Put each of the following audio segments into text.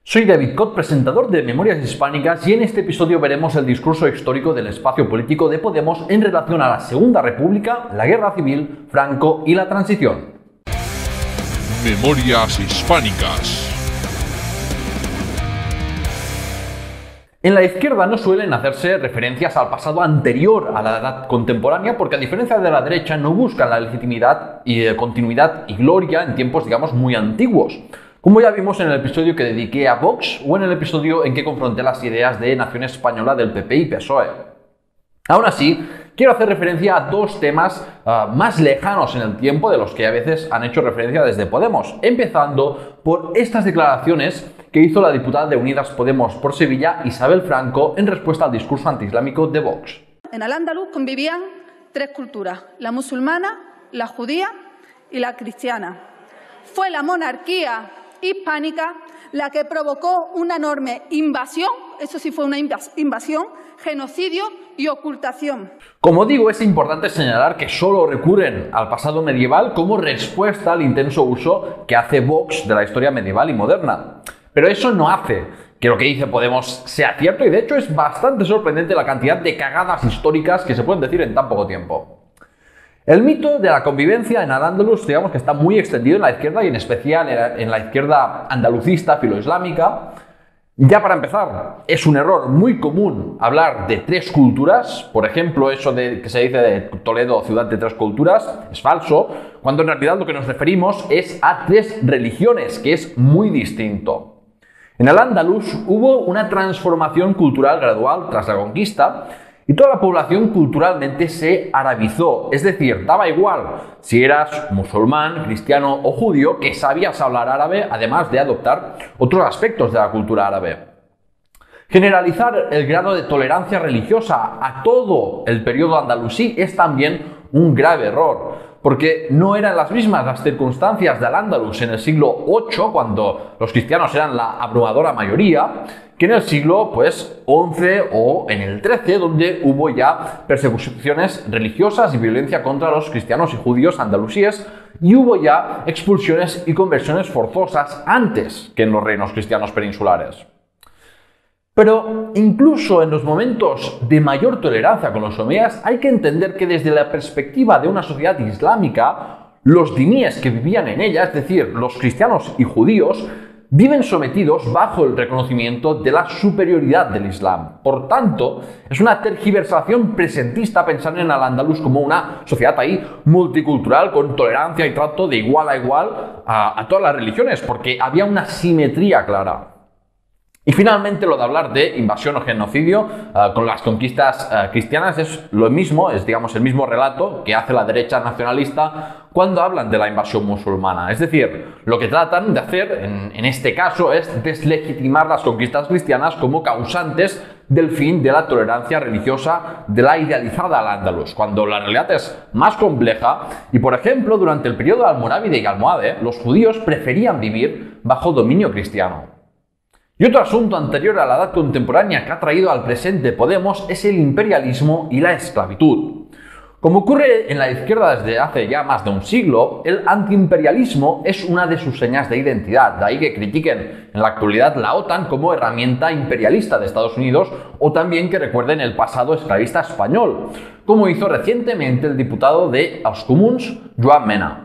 Soy David Cot, presentador de Memorias Hispánicas, y en este episodio veremos el discurso histórico del espacio político de Podemos en relación a la Segunda República, la Guerra Civil, Franco y la Transición. Memorias Hispánicas. En la izquierda no suelen hacerse referencias al pasado anterior a la edad contemporánea porque, a diferencia de la derecha, no buscan la legitimidad y continuidad y gloria en tiempos, digamos, muy antiguos, como ya vimos en el episodio que dediqué a Vox o en el episodio en que confronté las ideas de Nación Española del PP y PSOE. Aún así, quiero hacer referencia a dos temas más lejanos en el tiempo de los que a veces han hecho referencia desde Podemos, empezando por estas declaraciones que hizo la diputada de Unidas Podemos por Sevilla, Isabel Franco, en respuesta al discurso antiislámico de Vox. En Al-Ándalus convivían tres culturas: la musulmana, la judía y la cristiana. Fue la monarquía hispánica la que provocó una enorme invasión, eso sí fue una invasión, genocidio y ocultación. Como digo, es importante señalar que solo recurren al pasado medieval como respuesta al intenso uso que hace Vox de la historia medieval y moderna. Pero eso no hace que lo que dice Podemos sea cierto, y de hecho es bastante sorprendente la cantidad de cagadas históricas que se pueden decir en tan poco tiempo. El mito de la convivencia en Al-Ándalus, digamos que está muy extendido en la izquierda, y en especial en la izquierda andalucista filoislámica. Ya para empezar, es un error muy común hablar de tres culturas. Por ejemplo, eso de que se dice de Toledo, ciudad de tres culturas, es falso, cuando en realidad lo que nos referimos es a tres religiones, que es muy distinto. En Al-Ándalus hubo una transformación cultural gradual tras la conquista, y toda la población culturalmente se arabizó, es decir, daba igual si eras musulmán, cristiano o judío, que sabías hablar árabe, además de adoptar otros aspectos de la cultura árabe. Generalizar el grado de tolerancia religiosa a todo el periodo andalusí es también un grave error, porque no eran las mismas las circunstancias de Al-Ándalus en el siglo VIII, cuando los cristianos eran la abrumadora mayoría, que en el siglo XI o en el XIII, donde hubo ya persecuciones religiosas y violencia contra los cristianos y judíos andalusíes, y hubo ya expulsiones y conversiones forzosas antes que en los reinos cristianos peninsulares. Pero incluso en los momentos de mayor tolerancia con los omeyas, hay que entender que desde la perspectiva de una sociedad islámica, los diníes que vivían en ella, es decir, los cristianos y judíos, viven sometidos bajo el reconocimiento de la superioridad del Islam. Por tanto, es una tergiversación presentista pensar en Al-Ándalus como una sociedad ahí multicultural, con tolerancia y trato de igual a igual a todas las religiones, porque había una simetría clara. Y finalmente, lo de hablar de invasión o genocidio con las conquistas cristianas es lo mismo, es, digamos, el mismo relato que hace la derecha nacionalista cuando hablan de la invasión musulmana. Es decir, lo que tratan de hacer en este caso es deslegitimar las conquistas cristianas como causantes del fin de la tolerancia religiosa de la idealizada Al-Ándalus, cuando la realidad es más compleja. Y, por ejemplo, durante el periodo almorávide y almohade, los judíos preferían vivir bajo dominio cristiano. Y otro asunto anterior a la edad contemporánea que ha traído al presente Podemos es el imperialismo y la esclavitud. Como ocurre en la izquierda desde hace ya más de un siglo, el antiimperialismo es una de sus señas de identidad, de ahí que critiquen en la actualidad la OTAN como herramienta imperialista de Estados Unidos, o también que recuerden el pasado esclavista español, como hizo recientemente el diputado de Els Comuns, Joan Mena.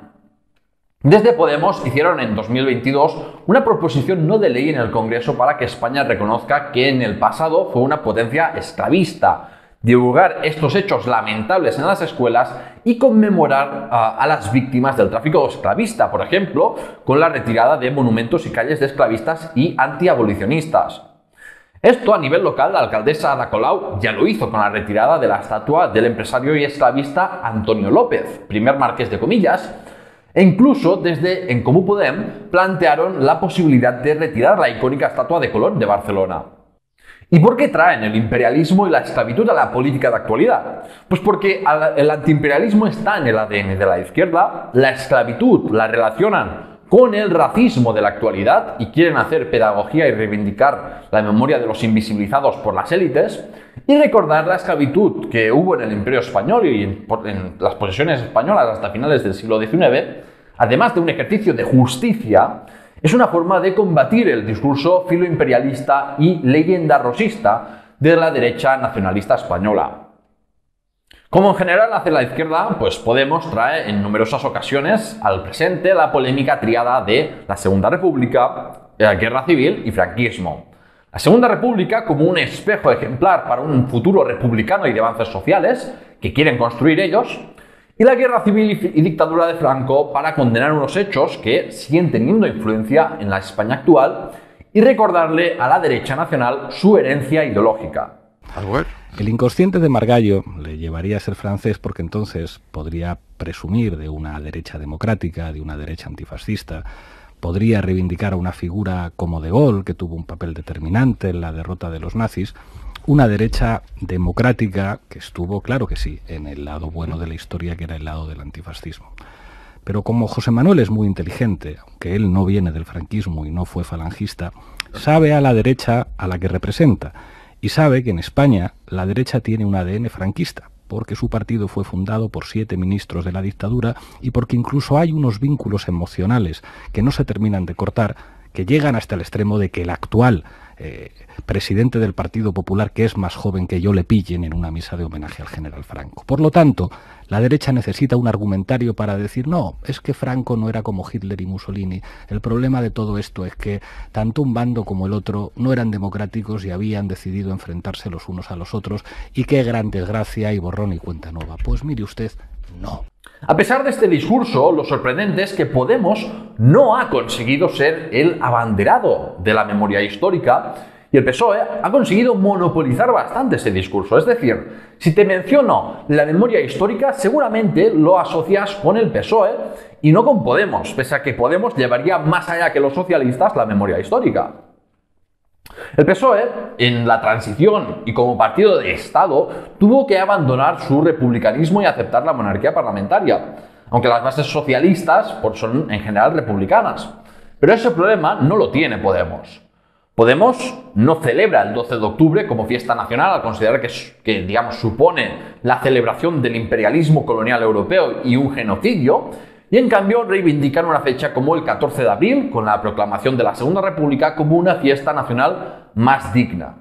Desde Podemos hicieron en 2022 una proposición no de ley en el Congreso para que España reconozca que en el pasado fue una potencia esclavista, divulgar estos hechos lamentables en las escuelas y conmemorar a las víctimas del tráfico esclavista, por ejemplo, con la retirada de monumentos y calles de esclavistas y antiabolicionistas. Esto a nivel local, la alcaldesa Ada Colau ya lo hizo con la retirada de la estatua del empresario y esclavista Antonio López, primer marqués de Comillas. E incluso desde En Comú Podem plantearon la posibilidad de retirar la icónica estatua de Colón de Barcelona. ¿Y por qué traen el imperialismo y la esclavitud a la política de actualidad? Pues porque el antiimperialismo está en el ADN de la izquierda, la esclavitud la relacionan con el racismo de la actualidad y quieren hacer pedagogía y reivindicar la memoria de los invisibilizados por las élites, y recordar la esclavitud que hubo en el Imperio Español y en las posesiones españolas hasta finales del siglo XIX, además de un ejercicio de justicia, Es una forma de combatir el discurso filoimperialista y leyenda rosista de la derecha nacionalista española. Como en general hace la izquierda, pues Podemos trae en numerosas ocasiones al presente la polémica triada de la Segunda República, Guerra Civil y franquismo. La Segunda República como un espejo ejemplar para un futuro republicano y de avances sociales que quieren construir ellos, y la Guerra Civil y dictadura de Franco para condenar unos hechos que siguen teniendo influencia en la España actual y recordarle a la derecha nacional su herencia ideológica. El inconsciente de Margallo le llevaría a ser francés porque entonces podría presumir de una derecha democrática, de una derecha antifascista, podría reivindicar a una figura como De Gaulle, que tuvo un papel determinante en la derrota de los nazis, una derecha democrática que estuvo, claro que sí, en el lado bueno de la historia, que era el lado del antifascismo. Pero como José Manuel es muy inteligente, aunque él no viene del franquismo y no fue falangista, sabe a la derecha a la que representa. Y sabe que en España la derecha tiene un ADN franquista, porque su partido fue fundado por 7 ministros de la dictadura y porque incluso hay unos vínculos emocionales que no se terminan de cortar, que llegan hasta el extremo de que el actual presidente del Partido Popular, que es más joven que yo, le pillen en una misa de homenaje al general Franco. Por lo tanto, la derecha necesita un argumentario para decir, no, es que Franco no era como Hitler y Mussolini. El problema de todo esto es que tanto un bando como el otro no eran democráticos y habían decidido enfrentarse los unos a los otros, y qué gran desgracia y borrón y cuenta nueva. Pues mire usted, no. A pesar de este discurso, lo sorprendente es que Podemos no ha conseguido ser el abanderado de la memoria histórica y el PSOE ha conseguido monopolizar bastante ese discurso. Es decir, si te menciono la memoria histórica, seguramente lo asocias con el PSOE y no con Podemos, pese a que Podemos llevaría más allá que los socialistas la memoria histórica. El PSOE, en la transición y como partido de Estado, tuvo que abandonar su republicanismo y aceptar la monarquía parlamentaria, aunque las bases socialistas son en general republicanas. Pero ese problema no lo tiene Podemos. Podemos no celebra el 12 de octubre como fiesta nacional al considerar que digamos, supone la celebración del imperialismo colonial europeo y un genocidio, y en cambio reivindican una fecha como el 14 de abril, con la proclamación de la Segunda República, como una fiesta nacional más digna.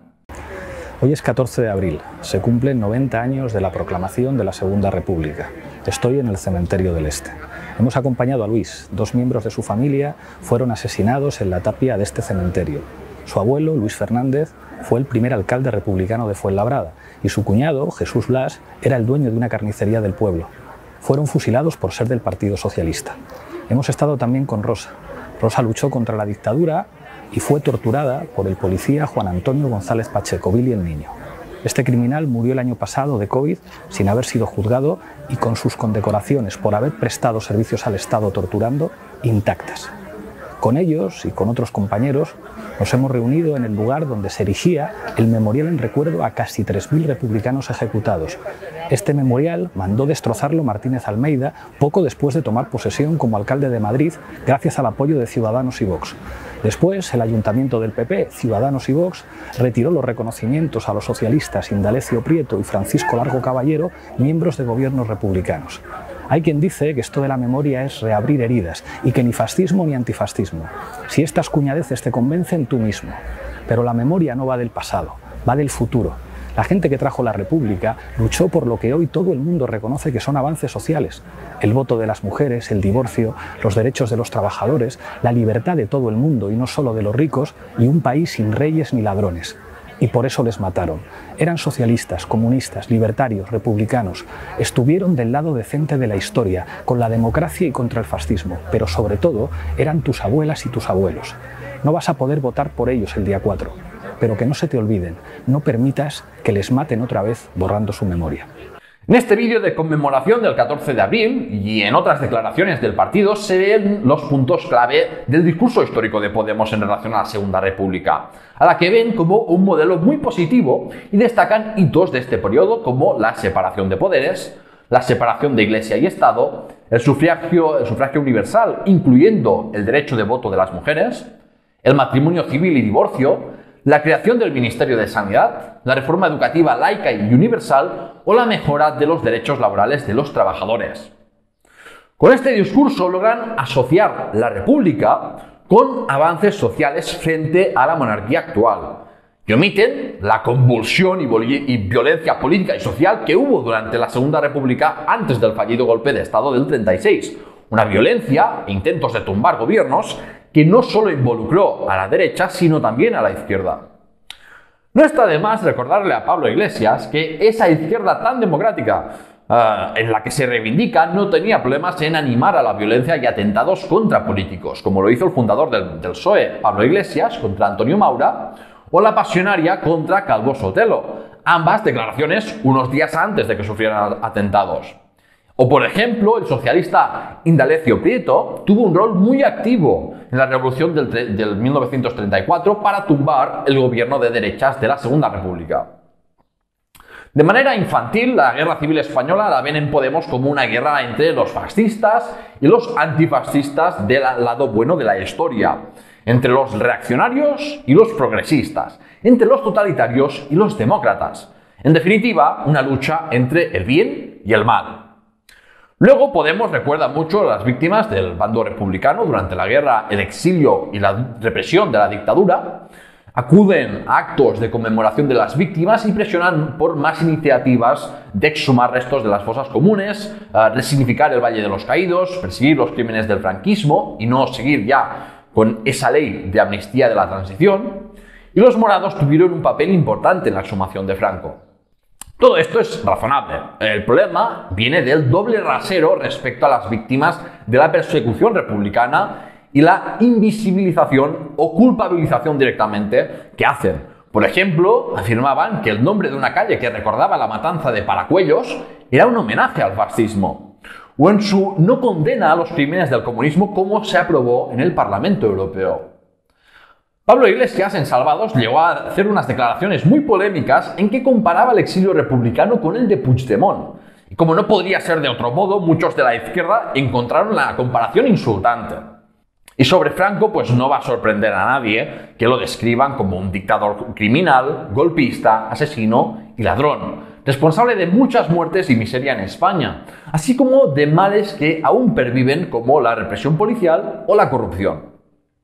Hoy es 14 de abril, se cumplen 90 años de la proclamación de la Segunda República. Estoy en el Cementerio del Este. Hemos acompañado a Luis, 2 miembros de su familia fueron asesinados en la tapia de este cementerio. Su abuelo, Luis Fernández, fue el primer alcalde republicano de Fuenlabrada y su cuñado, Jesús Blas, era el dueño de una carnicería del pueblo. Fueron fusilados por ser del Partido Socialista. Hemos estado también con Rosa. Rosa luchó contra la dictadura y fue torturada por el policía Juan Antonio González Pacheco, Billy el Niño. Este criminal murió el año pasado de COVID sin haber sido juzgado y con sus condecoraciones por haber prestado servicios al Estado torturando intactas. Con ellos y con otros compañeros nos hemos reunido en el lugar donde se erigía el memorial en recuerdo a casi 3.000 republicanos ejecutados. Este memorial mandó destrozarlo Martínez Almeida poco después de tomar posesión como alcalde de Madrid gracias al apoyo de Ciudadanos y Vox. Después, el ayuntamiento del PP, Ciudadanos y Vox, retiró los reconocimientos a los socialistas Indalecio Prieto y Francisco Largo Caballero, miembros de gobiernos republicanos. Hay quien dice que esto de la memoria es reabrir heridas y que ni fascismo ni antifascismo. Si estas cuñadeces te convencen, tú mismo. Pero la memoria no va del pasado, va del futuro. La gente que trajo la República luchó por lo que hoy todo el mundo reconoce que son avances sociales. El voto de las mujeres, el divorcio, los derechos de los trabajadores, la libertad de todo el mundo y no solo de los ricos, y un país sin reyes ni ladrones. Y por eso les mataron. Eran socialistas, comunistas, libertarios, republicanos. Estuvieron del lado decente de la historia, con la democracia y contra el fascismo. Pero sobre todo, eran tus abuelas y tus abuelos. No vas a poder votar por ellos el día 4. Pero que no se te olviden, no permitas que les maten otra vez borrando su memoria. En este vídeo de conmemoración del 14 de abril y en otras declaraciones del partido se ven los puntos clave del discurso histórico de Podemos en relación a la Segunda República, a la que ven como un modelo muy positivo y destacan hitos de este periodo como la separación de poderes, la separación de Iglesia y Estado, el sufragio universal, incluyendo el derecho de voto de las mujeres, el matrimonio civil y divorcio, la creación del Ministerio de Sanidad, la reforma educativa laica y universal o la mejora de los derechos laborales de los trabajadores. Con este discurso logran asociar la República con avances sociales frente a la monarquía actual, y omiten la convulsión y violencia política y social que hubo durante la Segunda República antes del fallido golpe de Estado del 36, una violencia e intentos de tumbar gobiernos que no solo involucró a la derecha, sino también a la izquierda. No está de más recordarle a Pablo Iglesias que esa izquierda tan democrática en la que se reivindica no tenía problemas en animar a la violencia y atentados contra políticos, como lo hizo el fundador del PSOE, Pablo Iglesias, contra Antonio Maura, o la pasionaria contra Calvo Sotelo, ambas declaraciones unos días antes de que sufrieran atentados. O, por ejemplo, el socialista Indalecio Prieto tuvo un rol muy activo en la revolución del 1934 para tumbar el gobierno de derechas de la Segunda República. De manera infantil, la Guerra Civil Española la ven en Podemos como una guerra entre los fascistas y los antifascistas del lado bueno de la historia, entre los reaccionarios y los progresistas, entre los totalitarios y los demócratas. En definitiva, una lucha entre el bien y el mal. Luego Podemos recuerda mucho a las víctimas del bando republicano durante la guerra, el exilio y la represión de la dictadura. Acuden a actos de conmemoración de las víctimas y presionan por más iniciativas de exhumar restos de las fosas comunes, resignificar el Valle de los Caídos, perseguir los crímenes del franquismo y no seguir ya con esa ley de amnistía de la transición. Y los morados tuvieron un papel importante en la exhumación de Franco. Todo esto es razonable. El problema viene del doble rasero respecto a las víctimas de la persecución republicana y la invisibilización o culpabilización directamente que hacen. Por ejemplo, afirmaban que el nombre de una calle que recordaba la matanza de Paracuellos era un homenaje al fascismo, o en su no condena a los crímenes del comunismo como se aprobó en el Parlamento Europeo. Pablo Iglesias, en Salvados, llegó a hacer unas declaraciones muy polémicas en que comparaba el exilio republicano con el de Puigdemont. Y como no podría ser de otro modo, muchos de la izquierda encontraron la comparación insultante. Y sobre Franco, pues no va a sorprender a nadie que lo describan como un dictador criminal, golpista, asesino y ladrón, responsable de muchas muertes y miseria en España, así como de males que aún perviven como la represión policial o la corrupción.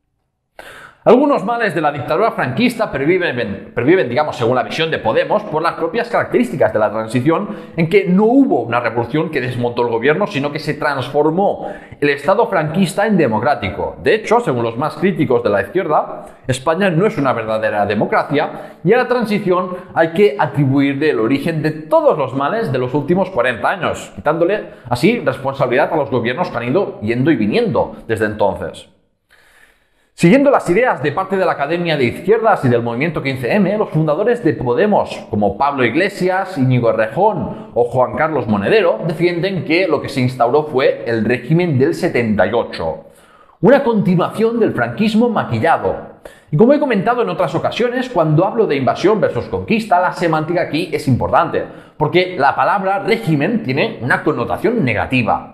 Algunos males de la dictadura franquista perviven, digamos, según la visión de Podemos, por las propias características de la transición, en que no hubo una revolución que desmontó el gobierno, sino que se transformó el Estado franquista en democrático. De hecho, según los más críticos de la izquierda, España no es una verdadera democracia y a la transición hay que atribuirle el origen de todos los males de los últimos 40 años, quitándole así responsabilidad a los gobiernos que han ido yendo y viniendo desde entonces. Siguiendo las ideas de parte de la Academia de Izquierdas y del Movimiento 15M, los fundadores de Podemos, como Pablo Iglesias, Íñigo Errejón o Juan Carlos Monedero, defienden que lo que se instauró fue el régimen del 78, una continuación del franquismo maquillado. Y como he comentado en otras ocasiones, cuando hablo de invasión versus conquista, la semántica aquí es importante, porque la palabra régimen tiene una connotación negativa.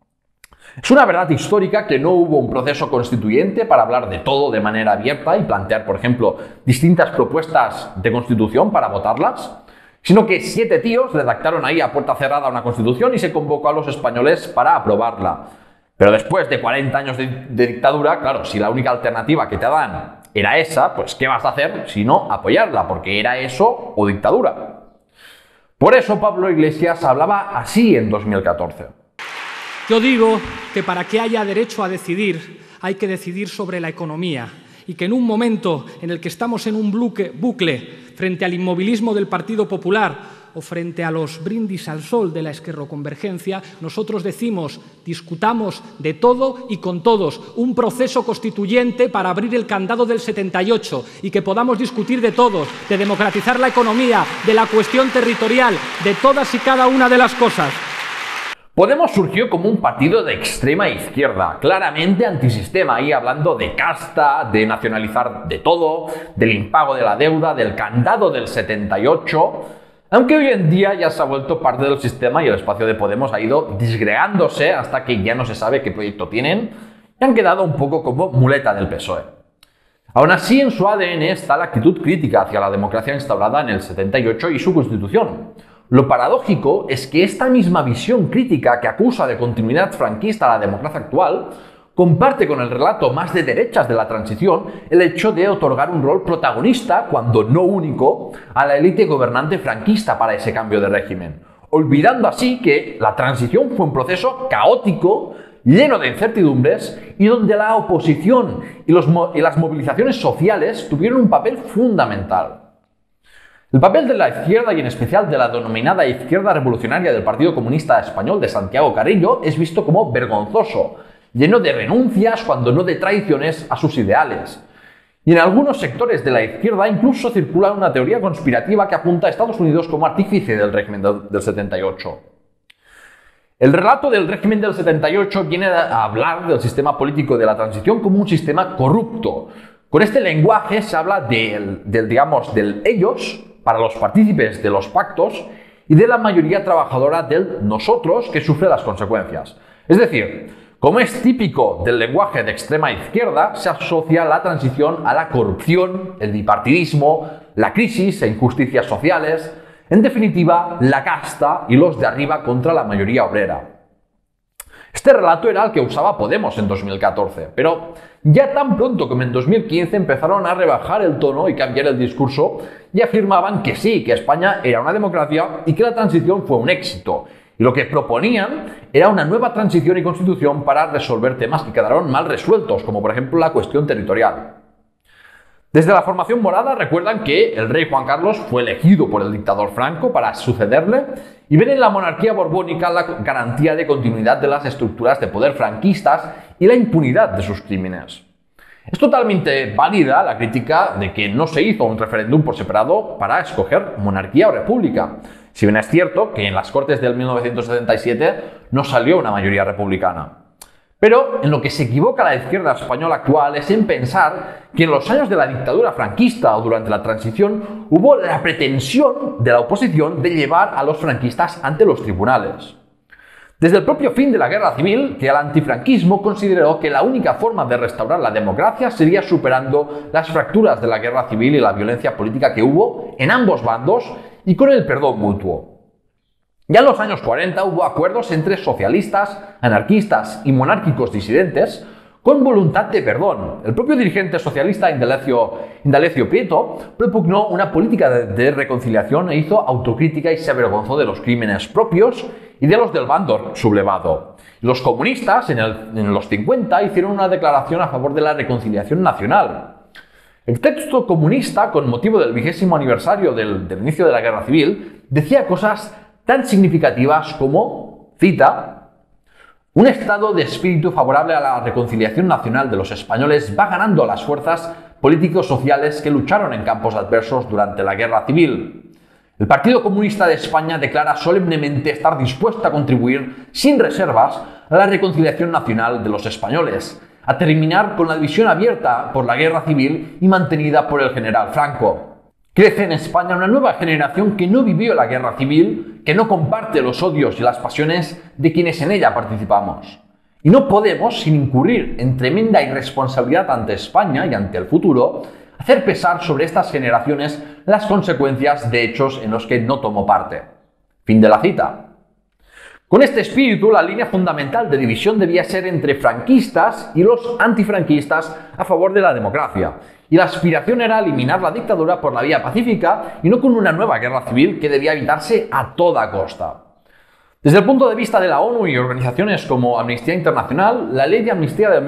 Es una verdad histórica que no hubo un proceso constituyente para hablar de todo de manera abierta y plantear, por ejemplo, distintas propuestas de constitución para votarlas, sino que 7 tíos redactaron ahí a puerta cerrada una constitución y se convocó a los españoles para aprobarla. Pero después de 40 años de dictadura, claro, si la única alternativa que te dan era esa, pues ¿qué vas a hacer si no apoyarla? Porque era eso o dictadura. Por eso Pablo Iglesias hablaba así en 2014. Yo digo que para que haya derecho a decidir hay que decidir sobre la economía y que en un momento en el que estamos en un bucle frente al inmovilismo del Partido Popular o frente a los brindis al sol de la esquerroconvergencia, nosotros decimos, discutamos de todo y con todos, un proceso constituyente para abrir el candado del 78 y que podamos discutir de todos, de democratizar la economía, de la cuestión territorial, de todas y cada una de las cosas. Podemos surgió como un partido de extrema izquierda, claramente antisistema, y hablando de casta, de nacionalizar de todo, del impago de la deuda, del candado del 78, aunque hoy en día ya se ha vuelto parte del sistema y el espacio de Podemos ha ido disgregándose hasta que ya no se sabe qué proyecto tienen y han quedado un poco como muleta del PSOE. Aún así, en su ADN está la actitud crítica hacia la democracia instaurada en el 78 y su constitución. Lo paradójico es que esta misma visión crítica que acusa de continuidad franquista a la democracia actual comparte con el relato más de derechas de la transición el hecho de otorgar un rol protagonista, cuando no único, a la élite gobernante franquista para ese cambio de régimen, olvidando así que la transición fue un proceso caótico, lleno de incertidumbres y donde la oposición y las movilizaciones sociales tuvieron un papel fundamental. El papel de la izquierda y en especial de la denominada izquierda revolucionaria del Partido Comunista Español de Santiago Carrillo es visto como vergonzoso, lleno de renuncias, cuando no de traiciones a sus ideales. Y en algunos sectores de la izquierda incluso circula una teoría conspirativa que apunta a Estados Unidos como artífice del régimen del 78. El relato del régimen del 78 viene a hablar del sistema político de la transición como un sistema corrupto. Con este lenguaje se habla del ellos, para los partícipes de los pactos, y de la mayoría trabajadora del nosotros, que sufre las consecuencias. Es decir, como es típico del lenguaje de extrema izquierda, se asocia la transición a la corrupción, el bipartidismo, la crisis e injusticias sociales, en definitiva, la casta y los de arriba contra la mayoría obrera. Este relato era el que usaba Podemos en 2014, pero ya tan pronto como en 2015 empezaron a rebajar el tono y cambiar el discurso y afirmaban que sí, que España era una democracia y que la transición fue un éxito. Y lo que proponían era una nueva transición y constitución para resolver temas que quedaron mal resueltos, como por ejemplo la cuestión territorial. Desde la formación morada recuerdan que el rey Juan Carlos fue elegido por el dictador Franco para sucederle y ven en la monarquía borbónica la garantía de continuidad de las estructuras de poder franquistas y la impunidad de sus crímenes. Es totalmente válida la crítica de que no se hizo un referéndum por separado para escoger monarquía o república, si bien es cierto que en las Cortes del 1977 no salió una mayoría republicana. Pero en lo que se equivoca la izquierda española actual es en pensar que en los años de la dictadura franquista o durante la transición hubo la pretensión de la oposición de llevar a los franquistas ante los tribunales. Desde el propio fin de la guerra civil, que el antifranquismo consideró que la única forma de restaurar la democracia sería superando las fracturas de la guerra civil y la violencia política que hubo en ambos bandos y con el perdón mutuo. Ya en los años 40 hubo acuerdos entre socialistas, anarquistas y monárquicos disidentes con voluntad de perdón. El propio dirigente socialista Indalecio Prieto propugnó una política de reconciliación e hizo autocrítica y se avergonzó de los crímenes propios y de los del bando sublevado. Los comunistas en los 50 hicieron una declaración a favor de la reconciliación nacional. El texto comunista, con motivo del 20º aniversario del inicio de la guerra civil, decía cosas tan significativas como, cita, un estado de espíritu favorable a la reconciliación nacional de los españoles va ganando a las fuerzas políticos sociales que lucharon en campos adversos durante la guerra civil. El Partido Comunista de España declara solemnemente estar dispuesto a contribuir sin reservas a la reconciliación nacional de los españoles, a terminar con la división abierta por la guerra civil y mantenida por el general Franco. Crece en España una nueva generación que no vivió la guerra civil, que no comparte los odios y las pasiones de quienes en ella participamos. Y no podemos, sin incurrir en tremenda irresponsabilidad ante España y ante el futuro, hacer pesar sobre estas generaciones las consecuencias de hechos en los que no tomó parte. Fin de la cita. Con este espíritu, la línea fundamental de división debía ser entre franquistas y los antifranquistas a favor de la democracia, y la aspiración era eliminar la dictadura por la vía pacífica y no con una nueva guerra civil que debía evitarse a toda costa. Desde el punto de vista de la ONU y organizaciones como Amnistía Internacional, la ley de amnistía de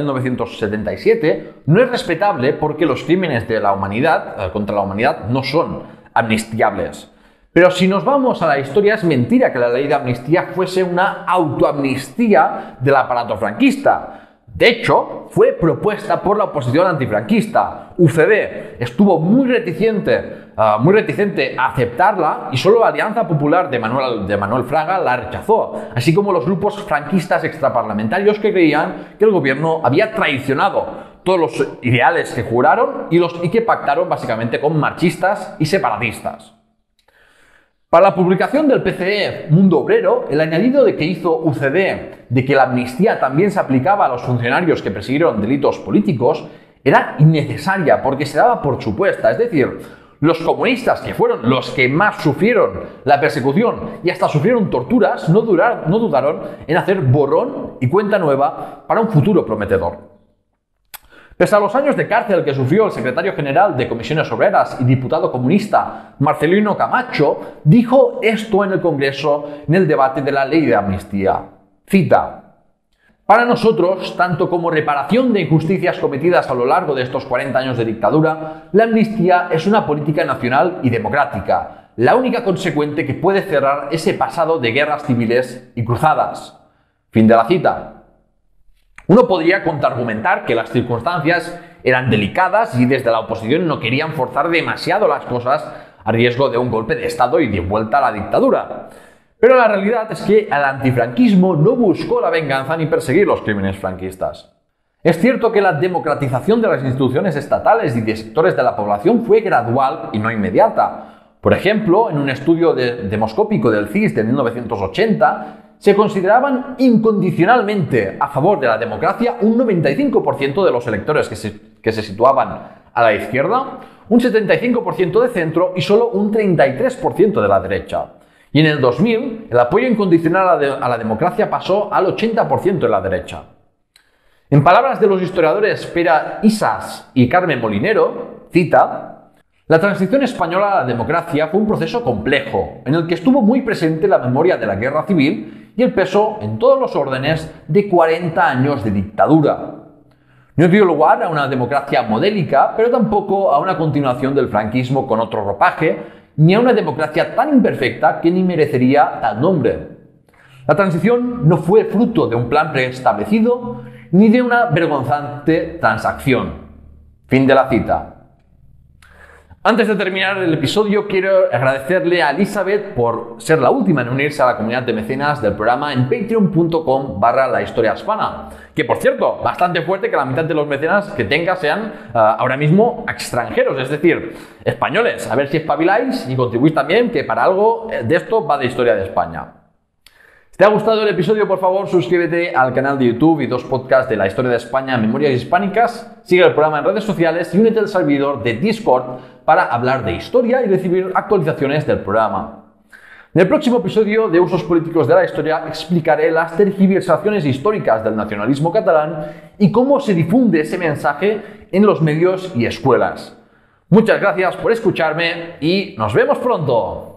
1977 no es respetable porque los crímenes de la humanidad, contra la humanidad no son amnistiables. Pero si nos vamos a la historia, es mentira que la ley de amnistía fuese una autoamnistía del aparato franquista. De hecho, fue propuesta por la oposición antifranquista. UCD estuvo muy reticente a aceptarla y solo la Alianza Popular de Manuel Fraga la rechazó, así como los grupos franquistas extraparlamentarios que creían que el gobierno había traicionado todos los ideales que juraron y que pactaron básicamente con marxistas y separatistas. Para la publicación del PCE Mundo Obrero, el añadido de que hizo UCD de que la amnistía también se aplicaba a los funcionarios que persiguieron delitos políticos era innecesaria porque se daba por supuesta, es decir, Los comunistas, que fueron los que más sufrieron la persecución y hasta sufrieron torturas, no dudaron en hacer borrón y cuenta nueva para un futuro prometedor. Pese a los años de cárcel que sufrió el secretario general de Comisiones Obreras y diputado comunista Marcelino Camacho, dijo esto en el Congreso en el debate de la ley de amnistía. Cita: para nosotros, tanto como reparación de injusticias cometidas a lo largo de estos 40 años de dictadura, la amnistía es una política nacional y democrática, la única consecuente que puede cerrar ese pasado de guerras civiles y cruzadas. Fin de la cita. Uno podría contraargumentar que las circunstancias eran delicadas y desde la oposición no querían forzar demasiado las cosas a riesgo de un golpe de Estado y de vuelta a la dictadura. Pero la realidad es que el antifranquismo no buscó la venganza ni perseguir los crímenes franquistas. Es cierto que la democratización de las instituciones estatales y de sectores de la población fue gradual y no inmediata. Por ejemplo, en un estudio demoscópico del CIS de 1980, se consideraban incondicionalmente a favor de la democracia un 95% de los electores que se situaban a la izquierda, un 75% de centro y solo un 33% de la derecha. Y en el 2000, el apoyo incondicional a la democracia pasó al 80% de la derecha. En palabras de los historiadores Pere Isas y Carmen Molinero, cita: la transición española a la democracia fue un proceso complejo, en el que estuvo muy presente la memoria de la guerra civil y el peso en todos los órdenes de 40 años de dictadura. No dio lugar a una democracia modélica, pero tampoco a una continuación del franquismo con otro ropaje, ni a una democracia tan imperfecta que ni merecería tal nombre. La transición no fue fruto de un plan preestablecido, ni de una vergonzante transacción. Fin de la cita. Antes de terminar el episodio, quiero agradecerle a Elizabeth por ser la última en unirse a la comunidad de mecenas del programa en patreon.com/lahistoriahispana. Que, por cierto, bastante fuerte que la mitad de los mecenas que tenga sean ahora mismo extranjeros, es decir, españoles. A ver si espabiláis y contribuís también, que para algo de esto va de historia de España. Si te ha gustado el episodio, por favor, suscríbete al canal de YouTube y 2 podcasts de la historia de España, Memorias Hispánicas. Sigue el programa en redes sociales y únete al servidor de Discord para hablar de historia y recibir actualizaciones del programa. En el próximo episodio de Usos Políticos de la Historia explicaré las tergiversaciones históricas del nacionalismo catalán y cómo se difunde ese mensaje en los medios y escuelas. Muchas gracias por escucharme y nos vemos pronto.